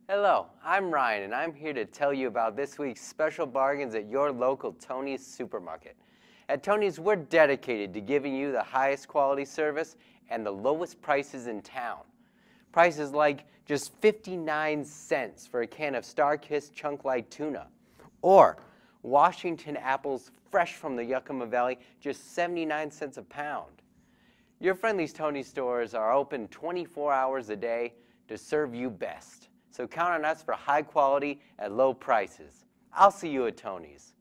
Hello, I'm Ryan, and I'm here to tell you about this week's special bargains at your local Tony's Supermarket. At Tony's, we're dedicated to giving you the highest quality service and the lowest prices in town. Prices like just 59 cents for a can of Star-Kissed Chunk Light Tuna, or Washington apples fresh from the Yakima Valley, just 79 cents a pound. Your friendly Tony's stores are open 24 hours a day to serve you best. So count on us for high quality at low prices. I'll see you at Tony's.